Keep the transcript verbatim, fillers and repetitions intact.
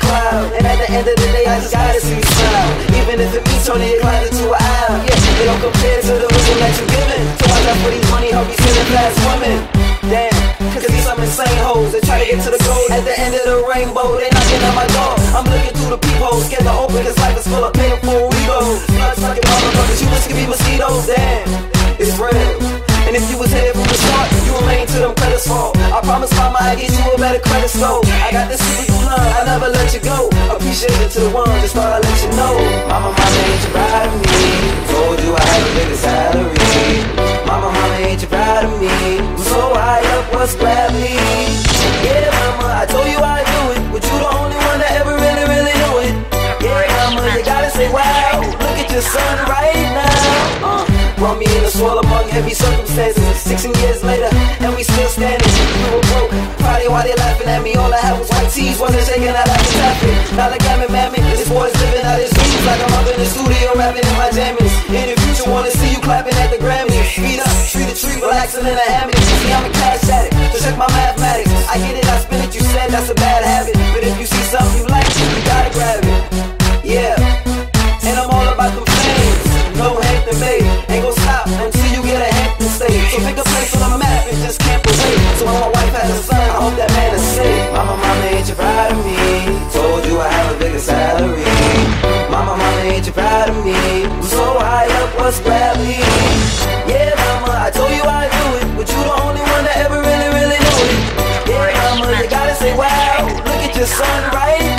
cloud. And at the end of the day, I just gotta see you smile. Even if it means turning your closet to an aisle. Yeah, it don't compare to the wisdom that you're giving. So watch out for these money, hope you sending fast women. Damn, cause these some insane hoes that try to get to the goal. At the end of the rainbow, they knocking at my door. I'm looking through the peepholes, scared to open, cause life is full of painful egos. Blood sucking motherfuckers, you wish could be mosquitoes. Damn, it's real. And if you was here from the start, you remain to them credits fall. I promise mama I get you a better credit score. I got this super you love, I never let you go. Appreciate it to the one, just thought I'd let you know. Mama, mama, ain't you proud of me? Told you I had a bigger salary. Mama, mama, ain't you proud of me? I'm so high up, what's gravity? Yeah, mama, I told you I'd do it, but you the only one that ever really, really knew it. Yeah, mama, you gotta say wow, look at your son right now. Uh. Brought me in the soil among heavy circumstances. Sixteen years later, and we still standing. We were broke, probably why they laughing at me. All I had was white tees, wasn't shaking out like a tapping. Now look at me, mammy, this boy's living out his dreams. Like I'm up in the studio, rapping in my jammies. In the future, wanna see you clapping at the Grammys. Feet up, tree to tree, relaxing in a hammock. See, I'm a cash addict, so check my mathematics. I get it, I spin it, you said that's a bad habit. But if you see something you like, you gotta grab it. Yeah, and I'm all about them flames. No Hampton Bay, ain't gon' stop until you get a Hampton stay. So pick a place on the map and just can't wait. So when my wife has a son, I hope that man is safe. Mama, mama, ain't you proud of me? Told you I have a bigger salary. Mama, mama, ain't you proud of me? I'm so high up, what's gravity? Yeah, mama, I told you I'd do it, but you the only one that ever really, really knew it. Yeah, mama, you gotta say wow, look at your son right